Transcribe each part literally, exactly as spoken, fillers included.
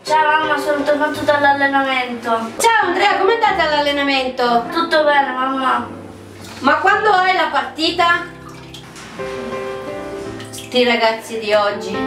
Ciao mamma, sono tornato dall'allenamento. Ciao Andrea, com'è andata l'allenamento? Tutto bene mamma. Ma quando hai la partita? Sti ragazzi di oggi.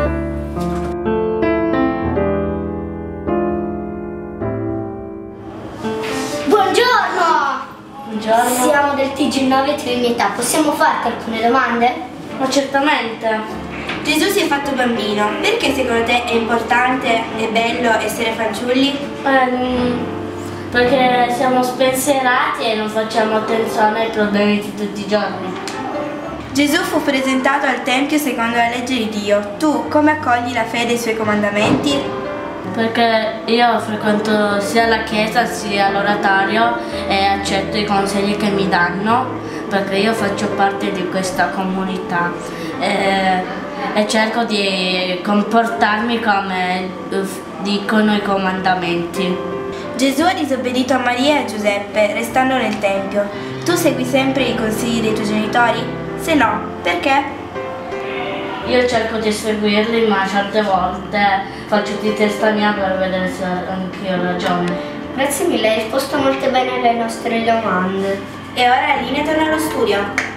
Buongiorno! Buongiorno. Siamo del T G nove Trinità, possiamo farti alcune domande? Ma certamente. Gesù si è fatto bambino, perché secondo te è importante e bello essere fanciulli? Eh, perché siamo spensierati e non facciamo attenzione ai problemi di tutti i giorni. Gesù fu presentato al Tempio secondo la legge di Dio. Tu come accogli la fede e i suoi comandamenti? Perché io frequento sia la chiesa sia l'oratorio e accetto i consigli che mi danno, perché io faccio parte di questa comunità e, e cerco di comportarmi come dicono i comandamenti. Gesù ha disobbedito a Maria e a Giuseppe, restando nel Tempio. Tu segui sempre i consigli dei tuoi genitori? Se no, perché? Io cerco di seguirli, ma certe volte faccio di testa mia per vedere se anch'io ho ragione. Grazie mille, hai risposto molto bene alle nostre domande. E ora Linea torna allo studio.